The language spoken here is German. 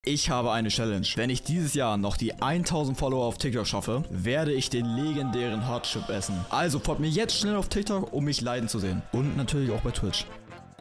Ich habe eine Challenge. Wenn ich dieses Jahr noch die 1000 Follower auf TikTok schaffe, werde ich den legendären Hotchip essen. Also folgt mir jetzt schnell auf TikTok, um mich leiden zu sehen. Und natürlich auch bei Twitch.